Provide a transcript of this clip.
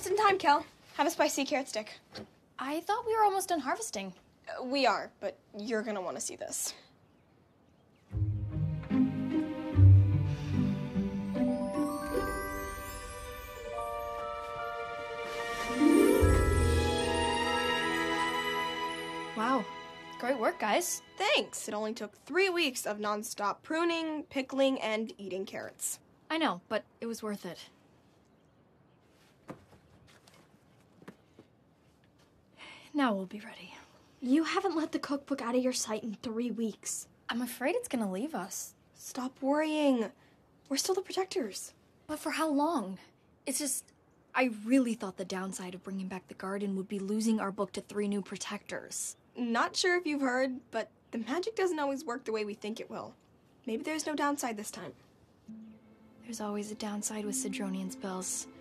Just in time, Kel. Have a spicy carrot stick. I thought we were almost done harvesting. We are, but you're gonna want to see this. Wow. Great work, guys. Thanks. It only took 3 weeks of nonstop pruning, pickling, and eating carrots. I know, but it was worth it. Now we'll be ready. You haven't let the cookbook out of your sight in 3 weeks. I'm afraid it's gonna leave us. Stop worrying. We're still the protectors. But for how long? It's just, I really thought the downside of bringing back the garden would be losing our book to 3 new protectors. Not sure if you've heard, but the magic doesn't always work the way we think it will. Maybe there's no downside this time. There's always a downside with Cedronian spells.